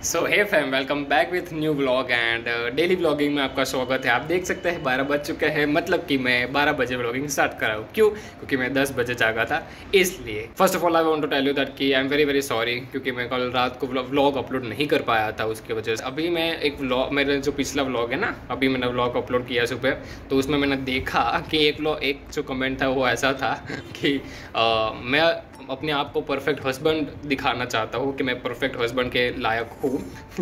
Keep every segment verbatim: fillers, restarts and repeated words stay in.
So hey fam, welcome back with new vlog and daily vlogging में आपका स्वागत है। आप देख सकते हैं बारह बज चुके हैं, मतलब कि मैं बारह बजे व्लॉगिंग स्टार्ट कर रहा हूँ। क्यों? क्योंकि मैं दस बजे जागा था, इसलिए। First of all I want to tell you that कि I am very very sorry, क्योंकि मैं कल रात को व्लॉग अपलोड नहीं कर पाया था उसकी वजह से। अभी मैं एक व्लॉग, मेरा जो पिछला व्लॉग है ना, अभी मैंने व्लॉग अपलोड किया सुबह, तो उसमें मैंने देखा कि एक व्लॉग एक जो कमेंट था वो ऐसा था कि आ, मैं अपने आप को परफेक्ट हस्बैंड दिखाना चाहता हूँ कि मैं परफेक्ट हस्बैंड के लायक हूँ।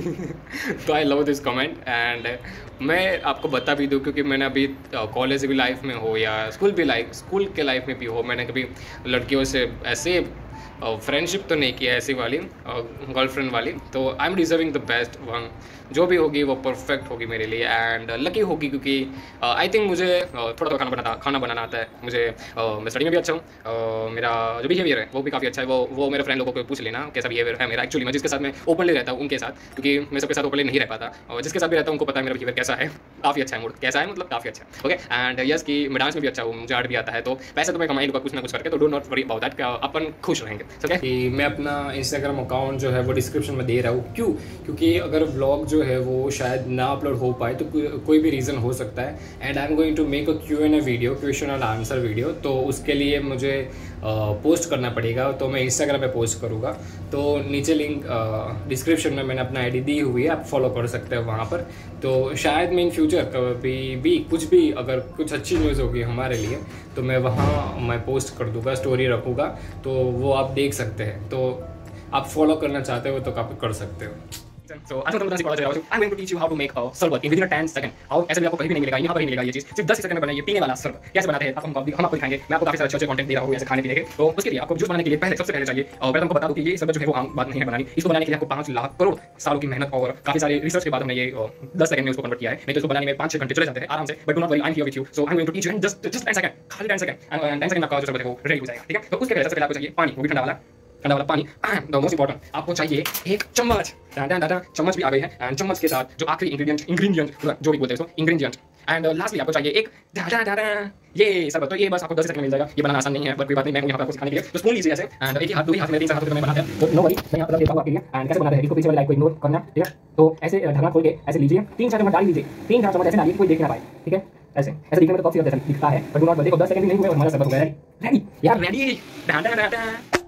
तो I love this comment and मैं आपको बता भी दूँ, क्योंकि मैंने अभी कॉलेज भी लाइफ में हो या स्कूल भी लाइफ स्कूल के लाइफ में भी हो, मैंने कभी लड़कियों से ऐसे फ्रेंडशिप तो नहीं किया, ऐसी वाली गर्लफ्रेंड वाली। तो I am deserving the best one, जो भी होगी वो परफेक्ट होगी मेरे लिए एंड लकी होगी, क्योंकि आई uh, थिंक मुझे uh, थोड़ा थोड़ा खाना बनाता खाना बनाना आता है मुझे। uh, मैं स्टडी में भी अच्छा हूँ, uh, मेरा जो बिहेवियर है वो भी काफ़ी अच्छा है। वो वो मेरे फ्रेंड लोगों को पूछ लेना कैसा बिहेवियर है मेरा। एक्चुअली मैं जिसके साथ मैं ओपनली रहता हूँ उनके साथ, क्योंकि मैं सबके साथ ओपनली नहीं रह पाता, और जिसके साथ भी रहता हूँ उनको पता है मेरा बिहेवियर कैसा है। काफ़ी अच्छा है, मूड कैसा है, मतलब काफ़ी अच्छा है। ओके एंड यस कि मैं डांस में भी अच्छा हूँ, मुझे आर्ट भी आता है, तो पैसे तो मैं कमाई लूँगा कुछ ना कुछ करके, तो don't not worry about that, अपन खुश रहेंगे। ठीक है, मैं अपना इंस्टाग्राम अकाउंट जो है वो डिस्क्रिप्शन में दे रहा हूँ। क्यों? क्योंकि अगर व्लॉग जो है वो शायद ना अपलोड हो पाए तो को, कोई भी रीज़न हो सकता है। And I am going to make a Q N A video, question and answer video, तो उसके लिए मुझे पोस्ट करना पड़ेगा, तो मैं इंस्टाग्राम पे पोस्ट करूँगा। तो नीचे लिंक डिस्क्रिप्शन में मैंने अपना आईडी दी हुई है, आप फॉलो कर सकते हैं वहाँ पर। तो शायद मैं इन फ्यूचर कभी भी कुछ भी अगर कुछ अच्छी न्यूज़ होगी हमारे लिए तो मैं वहाँ मैं पोस्ट कर दूँगा, स्टोरी रखूँगा, तो वो आप देख सकते हैं। तो आप फॉलो करना चाहते हो तो आप कर सकते हो। So, आज मैं तुमको सिखाने जा रहा हूँ। I'm going to teach you how to make a शरबत in within ten seconds। और ऐसे भी आपको कहीं भी नहीं मिलेगा, यहाँ पर ही मिलेगा ये चीज़। सिर्फ दस सेकंड में बनाइए पीने वाला शरबत। कैसे बनाते हैं आप हम हम आपको दिखाएंगे। मैं आपको काफी सारे अच्छे अच्छे कंटेंट दे रहा हूँ ऐसे खाने पीने के। तो उसके लिए आपको जूस बनाने के लिए पहले सबसे पहले चाहिए, और पहले हमको बता दूं कि ये शरबत जो है वो आम बात नहीं है बनानी। इसको बनाने के लिए आपको पाँच लाख करोड़ सालों की मेहनत और काफी सारे रिसर्च के बाद हमने ये दस सेकंड में उसको कन्वर्ट किया है। नहीं तो इसको बनाने में पाँच छह घंटे चले जाते हैं आराम से। But do not worry, I am here with you. So I am going to teach you in just just ten second, खाली ten second and ten second में आपका जो शरबत है वो रेडी हो जाएगा। ठीक है, तो उसके पहले सबसे पहले आपको चाहिए पानी, वो भी ठंडा वाला ठंडा वाला पानी। द मोस्ट इंपॉर्टेंट, आपको चाहिए एक चम्मच। चम्मच भी आ गई है एंड चम्मच के साथ जो आखिरी इंग्रेडिएंट इंग्रेडिएंट जो भी बोलते हैं उसको इंग्रेडिएंट। एंड लास्टली आपको चाहिए एक डाडा डाडा ये शरबत। तो ये बस आपको दस सेकंड में मिल जाएगा। ये बनाना आसान नहीं है, बट कोई बात नहीं, मैं यहाँ पर आपको सिखाने के लिए। तो स्पून लीजिए ऐसे एंड एक ही हाथ, दो ही हाथ में, तीन चार हाथ में बनाते हैं, तो नो वरी, मैं यहाँ पर देता हूँ आपके लिए। एंड कैसे बनाते हैं इसको पीछे वाली लाइट को इग्नोर करना। ठीक है, तो ऐसे ढक्कन खोल के ऐसे लीजिए, तीन चार चम्मच डाल लीजिए, तीन चार चम्मच ऐसे डालिए कोई देख ना पाए। ठीक है, ऐसे ऐसे दिखने में तो कॉफी जैसा दिखता है, बट डू नॉट वरी। देखो दस सेकंड भी नहीं हुए और हमारा शरबत हो गया रेडी। रेडी यार, रेडी डाडा डाडा।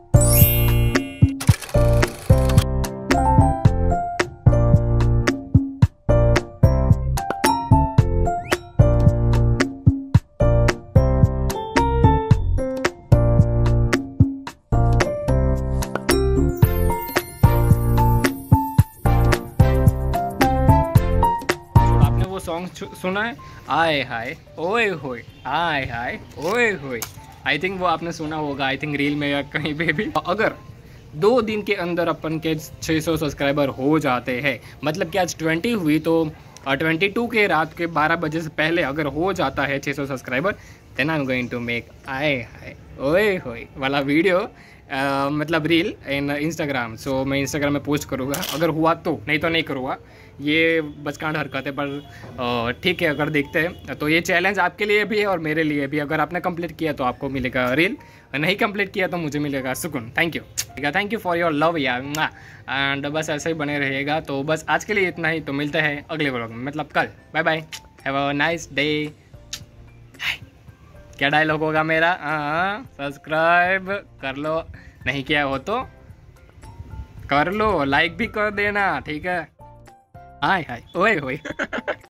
सॉन्ग सुना है, आए हाय ओए होए, आए हाय ओए होए। आई थिंक वो आपने सुना होगा, आई थिंक रील में या कहीं पे भी। अगर दो दिन के अंदर अपन के छह सौ सब्सक्राइबर हो जाते हैं, मतलब कि आज बीस हुई, तो बाईस के रात के बारह बजे से पहले अगर हो जाता है छह सौ subscriber, then I am going to make आए हाय ओए होए वाला वीडियो, Uh, मतलब रील इन इंस्टाग्राम। सो मैं इंस्टाग्राम में पोस्ट करूँगा, अगर हुआ तो, नहीं तो नहीं करूँगा। ये बचकांड हरकत है, पर ठीक है, अगर देखते हैं तो ये चैलेंज आपके लिए भी है और मेरे लिए भी। अगर आपने कंप्लीट किया तो आपको मिलेगा रील, नहीं कंप्लीट किया तो मुझे मिलेगा सुकून। थैंक यू, ठीक है, thank you for your love यार। एंड बस ऐसे ही बने रहेगा। तो बस आज के लिए इतना ही, तो मिलते हैं अगले व्लॉग में, मतलब कल। Bye bye, have a nice day. क्या डायलॉग होगा मेरा? हाँ, सब्सक्राइब कर लो, नहीं किया हो तो कर लो, लाइक भी कर देना। ठीक है, हाय हाय ओए होए।